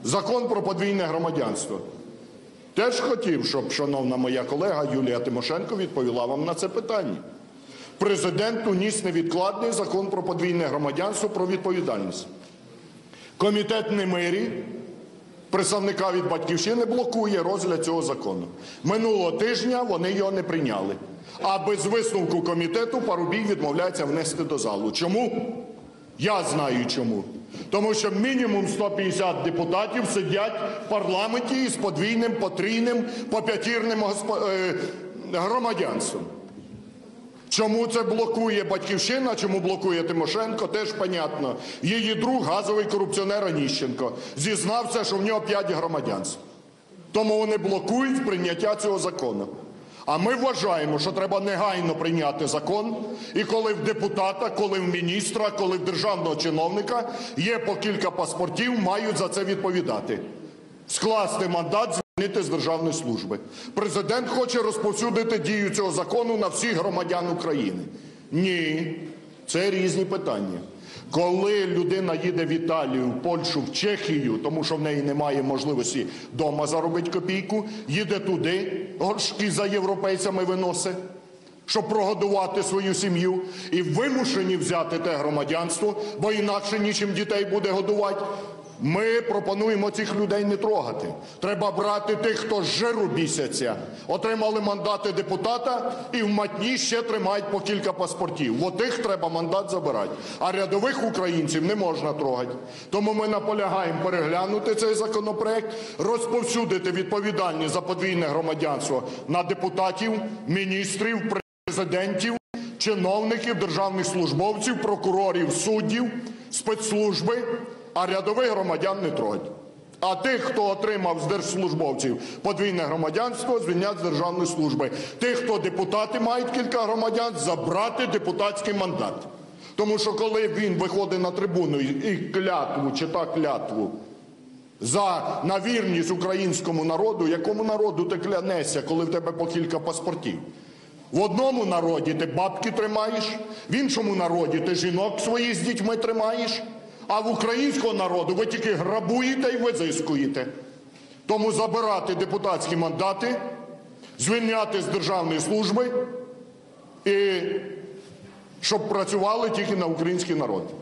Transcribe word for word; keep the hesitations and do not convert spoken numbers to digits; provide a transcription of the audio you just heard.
Закон про подвійне громадянство. Теж хотів, щоб шановна моя колега Юлія Тимошенко відповіла вам на це питання. Президент уніс невідкладний Закон про подвійне громадянство, про відповідальність. Комітет Немирі, представника від "Батьківщини", блокує розгляд цього закону. Минулого тижня вони його не прийняли. А без висновку комітету Парубій відмовляється внести до залу. Чому? Я знаю чому. Тому що мінімум сто п'ятдесят депутатів сидять в парламенті із подвійним, потрійним, поп'ятірним громадянством. Чому це блокує "Батьківщина", чому блокує Тимошенко, теж понятно. Її друг, газовий корупціонер Оніщенко, зізнався, що в нього п'ять громадянств. Тому вони блокують прийняття цього закону. А ми вважаємо, що треба негайно прийняти закон, і коли в депутата, коли в міністра, коли в державного чиновника є по кілька паспортів, мають за це відповідати. Скласти мандат, звільнити з державної служби. Президент хоче розповсюдити дію цього закону на всіх громадян України. Ні, це різні питання. Коли людина їде в Італію, в Польщу, в Чехію, тому що в неї немає можливості вдома заробити копійку, їде туди, горшки за європейцями виносить, щоб прогодувати свою сім'ю, і вимушені взяти те громадянство, бо інакше нічим дітей буде годувати. Ми пропонуємо цих людей не трогати. Треба брати тих, хто з жиру бісяться, отримали мандати депутата і в матні ще тримають по кілька паспортів. От тих треба мандат забирати. А рядових українців не можна трогати. Тому ми наполягаємо переглянути цей законопроект, розповсюдити відповідальність за подвійне громадянство на депутатів, міністрів, президентів, чиновників, державних службовців, прокурорів, суддів, спецслужби, а рядових громадян не трогать. А тих, хто отримав з держслужбовців подвійне громадянство, звільнять з державної служби. Тих, хто депутати мають кілька громадян, забрати депутатський мандат. Тому що коли він виходить на трибуну і клятву, чита клятву за на вірність українському народу, якому народу ти клянешся, коли в тебе по кілька паспортів? В одному народі ти бабки тримаєш, в іншому народі ти жінок своїх з дітьми тримаєш, а в українського народу ви тільки грабуєте і визискуєте. Тому забирати депутатські мандати, звільняти з державної служби і щоб працювали тільки на український народ.